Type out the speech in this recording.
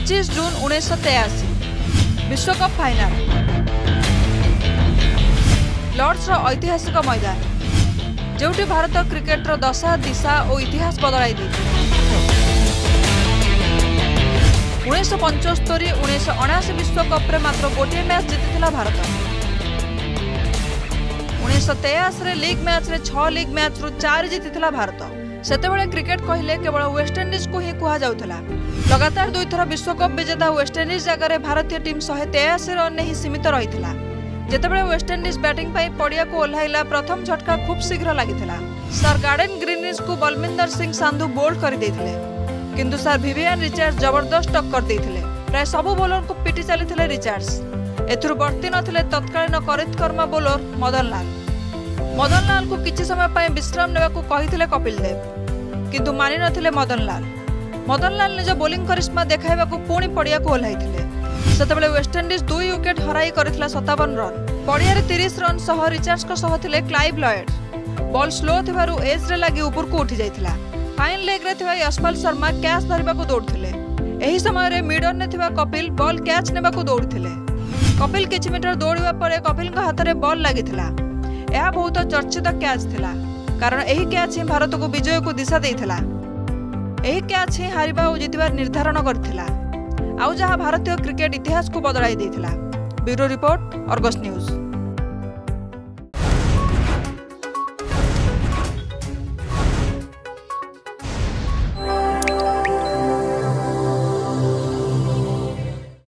25 जून 1983 विश्वकप final Lord's ऐतिहासिक मैदान जो भारत क्रिकेटर दशा दिशा और इतिहास बदलाई 1975-1979 विश्वकप मात्र गोटे मैच जीति भारत। 1983 लीग मैच रे 6 लीग मैच रु 4 जीति भारत। सेतेबेले क्रिकेट कहले केवल वेस्टइंडीज को ही कहा जाउथला। लगातार 2 थर विश्वकप विजेता वेस्टइंडीज जगह भारतीय टीम 183 रन ही सीमित रही। जेतेबेले वेस्टइंडीज बैटिंग पाई पड़िया को ओह्लाइला प्रथम झटका खूब शीघ्र लागिथिला। सर गार्डन ग्रीनिज को बलविंदर सिंह संधू बोल्ड कर देथिले, किंतु सर विवियन रिचर्ड्स जबरदस्त टक्कर देथिले। प्राय सबु बॉलर को पिटी चलीथिले रिचर्ड्स। एथुरु बर्ती नथिले तत्कालीन करितकर्मा बॉलर मदन लाल को किछि समय पाए विश्राम नेबाकू कहिथिले कपिल देव, किंतु मानि नथिले मदन लाल निज बोलिंग करिश्मा देखाइबाकू पुणी पड़िया को ओह्लाइथिले। सेतेबेले वेस्टइंडीज 2 विकेट हराई करथिला 57 रन। पड़िया 30 रन सह रिचर्ड्स को सह थिले क्लाइव लॉयड। बॉल स्लो थिबारु एज रे लागि ऊपर को उठी जाइथिला। फाइन लेग रे थिबा यशपाल शर्मा कैच धरिबाकू दौड़थिले। एही समय रे मिडर ने थिबा कपिल बॉल कैच नेबाकू दौड़थिले। कपिल किछि मीटर दौड़िबा परे कपिल का हाथ रे बॉल लागिथिला। यह बहुत चर्चित कैच थिला, कारण एही कैच ही भारत को विजय को दिशा देइथिला। एही कैच ही हारिबा और जितिबार निर्धारण करथिला, आउ जहां भारतीय क्रिकेट इतिहास को बदलाई देइथिला। Bureau report, Argus news.